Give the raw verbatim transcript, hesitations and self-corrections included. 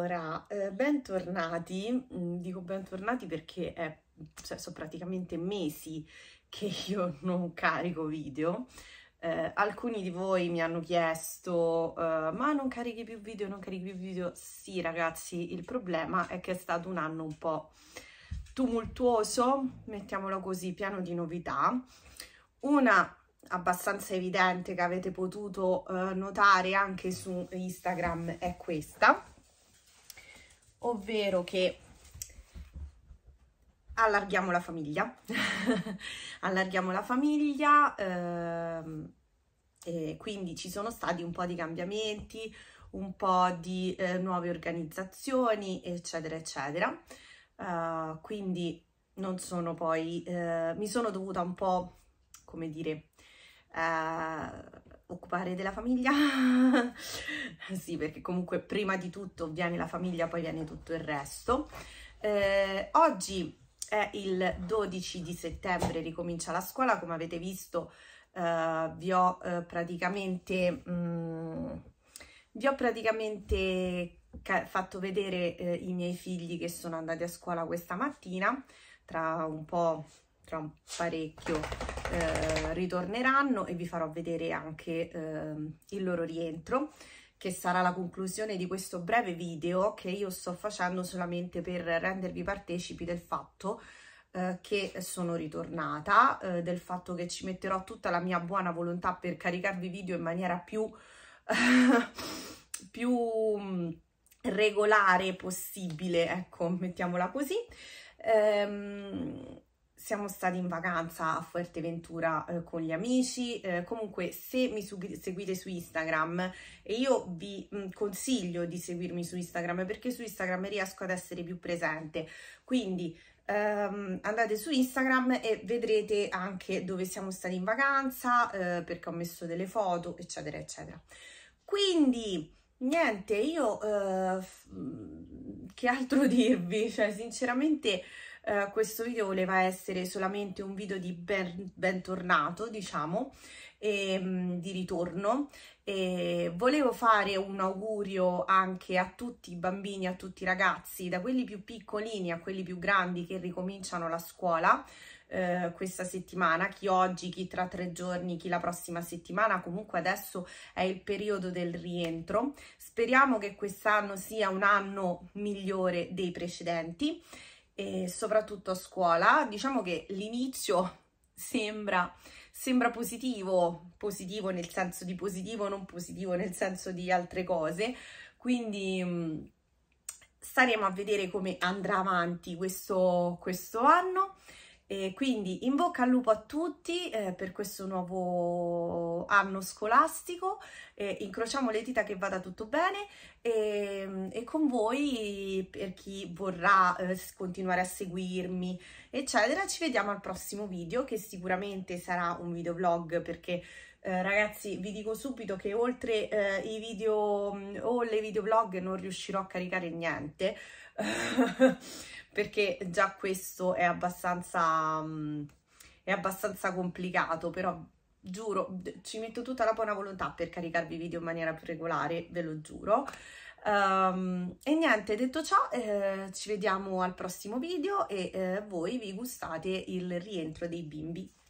Allora, eh, bentornati, mm, dico bentornati perché è, cioè, sono praticamente mesi che io non carico video. Eh, alcuni di voi mi hanno chiesto, eh, ma non carichi più video, non carichi più video? Sì ragazzi, il problema è che è stato un anno un po' tumultuoso, mettiamolo così, pieno di novità. Una abbastanza evidente che avete potuto eh, notare anche su Instagram è questa, ovvero che allarghiamo la famiglia allarghiamo la famiglia ehm, e quindi ci sono stati un po' di cambiamenti, un po' di eh, nuove organizzazioni, eccetera eccetera. Uh, quindi non sono poi eh, mi sono dovuta un po', come dire, Uh, occupare della famiglia sì, perché comunque prima di tutto viene la famiglia, poi viene tutto il resto. Eh, oggi è il dodici di settembre, ricomincia la scuola, come avete visto. Uh, vi ho uh, praticamente mh, vi ho praticamente fatto vedere eh, i miei figli che sono andati a scuola questa mattina. Tra un po', tra un parecchio eh, ritorneranno e vi farò vedere anche eh, il loro rientro, che sarà la conclusione di questo breve video che io sto facendo solamente per rendervi partecipi del fatto eh, che sono ritornata, eh, del fatto che ci metterò tutta la mia buona volontà per caricarvi video in maniera più più regolare possibile, ecco, mettiamola così. Ehm, siamo stati in vacanza a Fuerteventura eh, con gli amici. Eh, comunque, se mi seguite su Instagram, e io vi mh, consiglio di seguirmi su Instagram perché su Instagram riesco ad essere più presente, quindi ehm, andate su Instagram e vedrete anche dove siamo stati in vacanza, eh, perché ho messo delle foto, eccetera eccetera. Quindi niente, io eh, che altro dirvi, cioè sinceramente eh, questo video voleva essere solamente un video di ben, bentornato, diciamo, e mh, di ritorno, e volevo fare un augurio anche a tutti i bambini, a tutti i ragazzi, da quelli più piccolini a quelli più grandi che ricominciano la scuola eh, questa settimana, chi oggi, chi tra tre giorni, chi la prossima settimana. Comunque adesso è il periodo del rientro. Speriamo che quest'anno sia un anno migliore dei precedenti e soprattutto a scuola. Diciamo che l'inizio sembra, sembra positivo, positivo nel senso di positivo, non positivo nel senso di altre cose, quindi mh, staremo a vedere come andrà avanti questo, questo anno. E quindi in bocca al lupo a tutti eh, per questo nuovo anno scolastico, eh, incrociamo le dita che vada tutto bene, e, e con voi, per chi vorrà eh, continuare a seguirmi eccetera, ci vediamo al prossimo video, che sicuramente sarà un video vlog, perché eh, ragazzi vi dico subito che oltre eh, i video o le video vlog non riuscirò a caricare niente perché già questo è abbastanza, um, è abbastanza complicato, però giuro, ci metto tutta la buona volontà per caricarvi video in maniera più regolare, ve lo giuro. Um, e niente, detto ciò, eh, ci vediamo al prossimo video e eh, voi vi gustate il rientro dei bimbi.